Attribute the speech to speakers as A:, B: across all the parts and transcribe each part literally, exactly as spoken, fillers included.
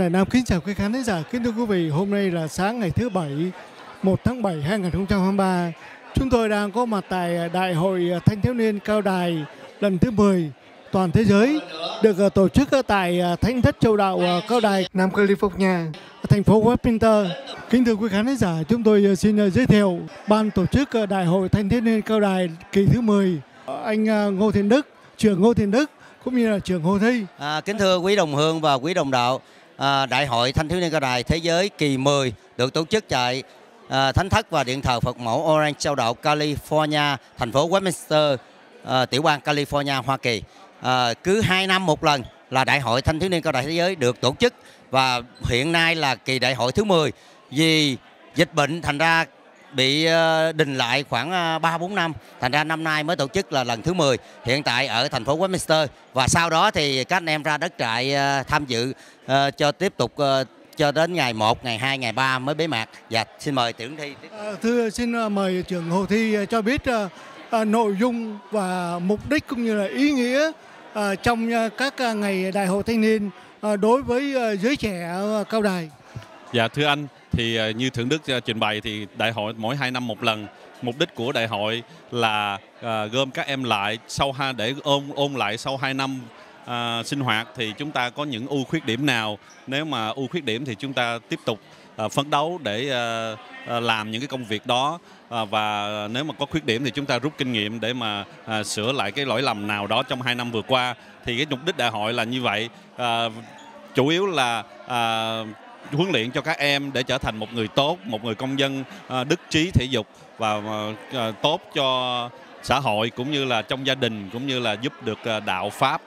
A: Đại Nam kính chào quý khán thính giả. Kính thưa quý vị, hôm nay là sáng ngày thứ Bảy, một tháng bảy hai nghìn không trăm hai mươi ba. Chúng tôi đang có mặt tại Đại hội Thanh thiếu niên Cao Đài lần thứ mười toàn thế giới, được tổ chức tại Thánh thất Châu Đạo Cao Đài, Nam California, thành phố Westminster. Kính thưa quý khán thính giả, chúng tôi xin giới thiệu ban tổ chức Đại hội Thanh thiếu niên Cao Đài kỳ thứ mười. Anh Ngô Thiện Đức, trưởng Ngô Thiện Đức, cũng như là trưởng Hồ Thi.
B: À, kính thưa quý đồng hương và quý đồng đạo, à, Đại hội Thanh thiếu niên Cao Đài thế giới kỳ mười được tổ chức tại à, Thánh thất và Điện thờ Phật mẫu Orange Châu Đạo California, thành phố Westminster, à, tiểu bang California, Hoa Kỳ. À, cứ hai năm một lần là Đại hội Thanh thiếu niên Cao Đài thế giới được tổ chức, và hiện nay là kỳ đại hội thứ mười. Vì dịch bệnh thành ra bị đình lại khoảng ba bốn năm, thành ra năm nay mới tổ chức là lần thứ mười, hiện tại ở thành phố Westminster, và sau đó thì các anh em ra đất trại tham dự uh, cho tiếp tục uh, cho đến ngày một, ngày hai, ngày ba mới bế mạc. Và xin mời trưởng Thi.
A: À, thưa xin mời trưởng Hồ Thi cho biết uh, uh, nội dung và mục đích cũng như là ý nghĩa uh, trong uh, các uh, ngày đại hội thanh niên uh, đối với uh, giới trẻ uh, Cao Đài.
C: Dạ thưa anh, thì như Thượng Đức trình bày thì đại hội mỗi hai năm một lần. Mục đích của đại hội là à, gom các em lại sau ha để ôn ôn lại sau hai năm à, sinh hoạt thì chúng ta có những ưu khuyết điểm nào. Nếu mà ưu khuyết điểm thì chúng ta tiếp tục à, phấn đấu để à, à, làm những cái công việc đó, à, và nếu mà có khuyết điểm thì chúng ta rút kinh nghiệm để mà à, sửa lại cái lỗi lầm nào đó trong hai năm vừa qua. Thì cái mục đích đại hội là như vậy, à, chủ yếu là à, huấn luyện cho các em để trở thành một người tốt, một người công dân uh, đức trí thể dục và uh, tốt cho xã hội cũng như là trong gia đình, cũng như là giúp được uh, đạo pháp.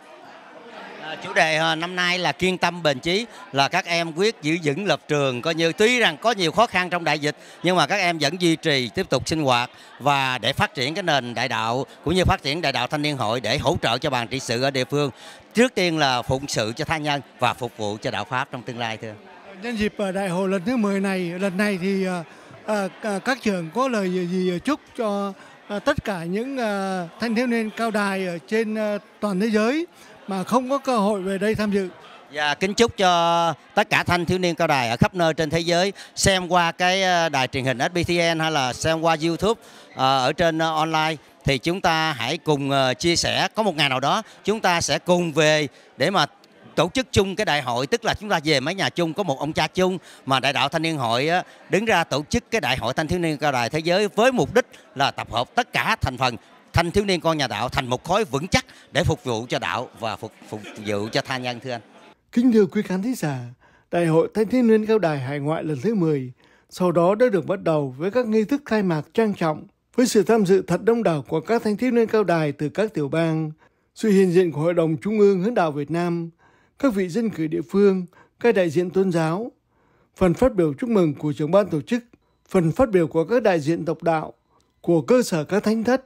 B: À, chủ đề uh, năm nay là kiên tâm bền chí, là các em quyết giữ vững lập trường, coi như tuy rằng có nhiều khó khăn trong đại dịch nhưng mà các em vẫn duy trì tiếp tục sinh hoạt và để phát triển cái nền đại đạo cũng như phát triển đại đạo thanh niên hội để hỗ trợ cho ban trị sự ở địa phương. Trước tiên là phụng sự cho tha nhân và phục vụ cho đạo pháp trong tương lai. Thưa
A: nhân dịp đại hội lần thứ mười này, lần này thì à, à, các trưởng có lời gì, gì chúc cho à, tất cả những à, thanh thiếu niên Cao Đài ở trên à, toàn thế giới mà không có cơ hội về đây tham dự?
B: Và kính chúc cho tất cả thanh thiếu niên Cao Đài ở khắp nơi trên thế giới xem qua cái đài truyền hình ét bê tê en hay là xem qua YouTube à, ở trên uh, online, thì chúng ta hãy cùng uh, chia sẻ. Có một ngày nào đó chúng ta sẽ cùng về để mà tổ chức chung cái đại hội, tức là chúng ta về mấy nhà chung, có một ông cha chung mà đại đạo thanh niên hội á, đứng ra tổ chức cái đại hội thanh thiếu niên Cao Đài thế giới với mục đích là tập hợp tất cả thành phần thanh thiếu niên con nhà đạo thành một khối vững chắc để phục vụ cho đạo và phục, phục vụ cho tha nhân. Thưa anh.
A: Kính thưa quý khán thính giả, đại hội thanh thiếu niên Cao Đài hải ngoại lần thứ mười sau đó đã được bắt đầu với các nghi thức khai mạc trang trọng với sự tham dự thật đông đảo của các thanh thiếu niên Cao Đài từ các tiểu bang, sự hiện diện của Hội đồng Trung ương Hướng đạo Việt Nam, các vị dân cử địa phương, các đại diện tôn giáo, phần phát biểu chúc mừng của trưởng ban tổ chức, phần phát biểu của các đại diện độc đạo của cơ sở các thánh thất,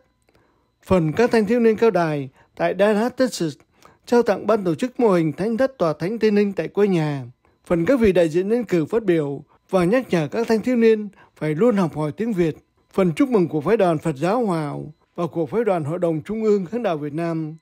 A: phần các thanh thiếu niên Cao Đài tại Dallas, Texas trao tặng ban tổ chức mô hình thánh thất tòa thánh Tây Ninh tại quê nhà, phần các vị đại diện nhân cử phát biểu và nhắc nhở các thanh thiếu niên phải luôn học hỏi tiếng Việt, phần chúc mừng của phái đoàn Phật giáo Hòa Hảo và của phái đoàn Hội đồng Trung ương Hướng đạo Việt Nam.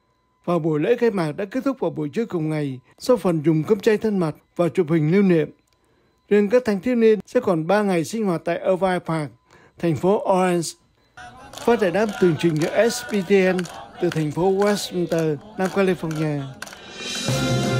A: Và buổi lễ khai mạc đã kết thúc vào buổi trưa cùng ngày sau phần dùng cơm chay thân mật và chụp hình lưu niệm. Riêng các thanh thiếu niên sẽ còn ba ngày sinh hoạt tại Irvine Park, thành phố Orange. Phát giải đáp tường trình cho ét pê tê en từ thành phố Westminster, Nam California.